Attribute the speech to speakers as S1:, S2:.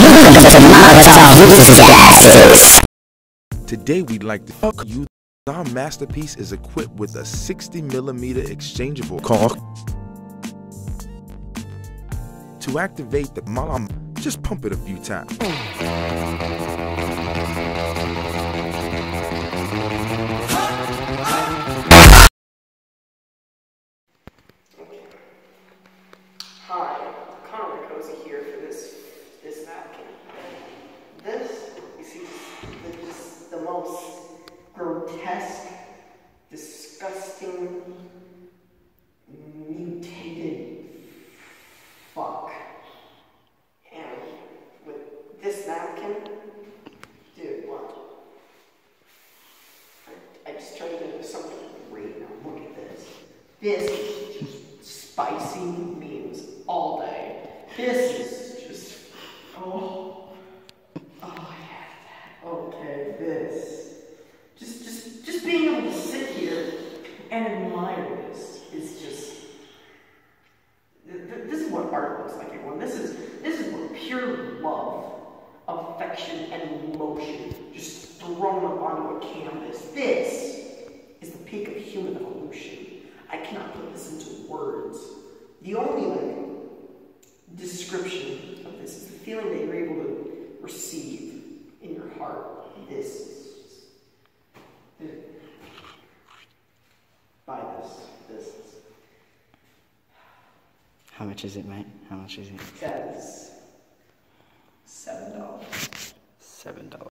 S1: Today we'd like to tell you our masterpiece is equipped with a 60mm exchangeable cork. To activate the malam, just pump it a few times.
S2: Hi, Connor Cozy here for this napkin. This, you see, just the most grotesque, disgusting, mutated fuck. And with this napkin, dude, what? I just turned it into something great. Now look at this. This is just spicy memes all day. This is just, oh yeah, okay, this. Just being able to sit here and admire this is just, this is what art looks like, everyone. This is what pure love, affection, and emotion just thrown up onto a canvas. This is the peak of human evolution. I cannot put this into words. The only description of this is the feeling that you're able to receive in your heart. This is just, buy this.
S3: How much is it, mate? How much is it?
S2: That is $7.
S3: $7.